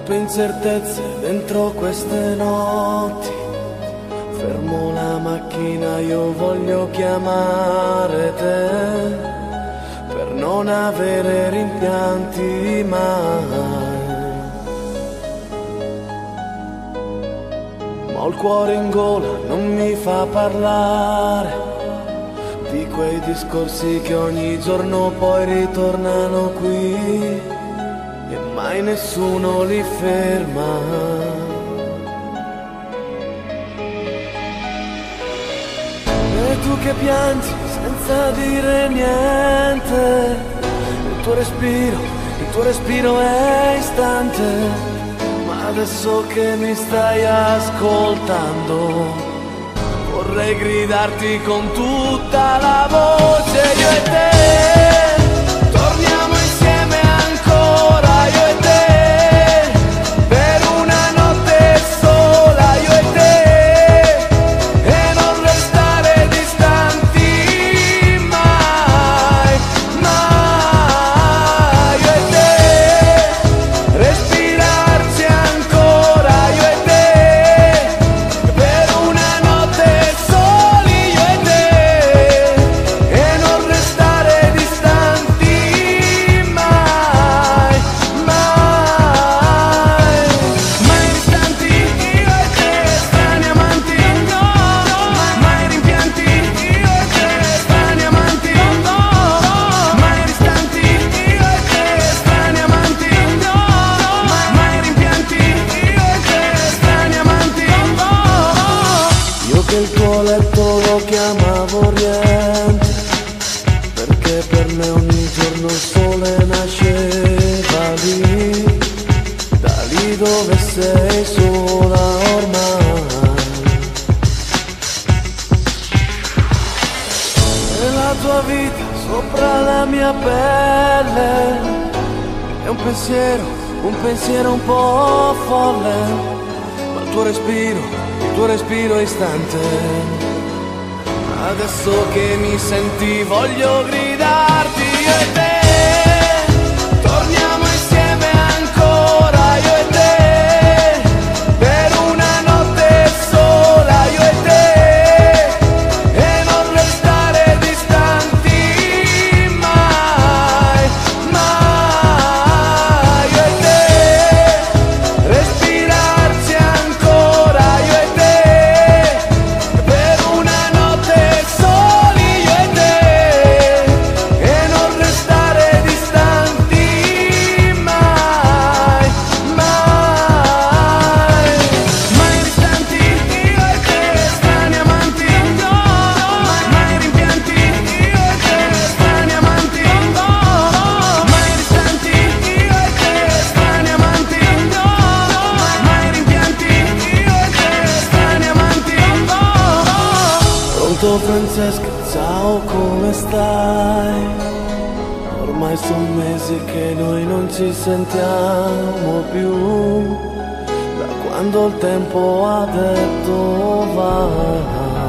Troppe incertezze dentro queste notti. Fermo la macchina, io voglio chiamare te per non avere rimpianti mai. Ma ho il cuore in gola, non mi fa parlare di quei discorsi che ogni giorno poi ritornano qui e mai nessuno li ferma. E tu che piangi senza dire niente, il tuo respiro è istante. Ma adesso che mi stai ascoltando, vorrei gridarti con tutta la voce. Io e te torniamo insieme ancora, io e te, per una notte sola, io e te, e non restare distanti mai, mai. Io e te, respirarci ancora, io e te, per una notte soli, io e te, e non restare distanti mai, mai. Mai distanti, io e te, strani amanti, mai rimpianti, io e te, strani amanti, mai distanti, io e te, strani amanti, mai rimpianti, io e te, strani amanti. Io che il tuo letto lo chiamavo Oriente, perché per me ogni giorno il sole nasceva lì, da lì dove sei sola ormai. E la tua vita sopra la mia pelle è un pensiero un po' folle, ma il tuo respiro è istante. Adesso che mi senti voglio gridarti, io e te, torniamo insieme ancora, io e te, per una notte sola, io e te, e non restare distanti mai, mai. Io e te, respirarci ancora, io e te, per una notte soli, io e te, e non restare distanti mai, mai. Mai distanti, io e te, strani amanti, mai rimpianti, io e te, strani amanti, mai distanti, io e te, strani amanti, mai rimpianti, io e te, strani amanti. Pronto Francesca, ciao, come stai? Ormai sono mesi che noi non ci sentiamo più, da quando il tempo ha detto vai.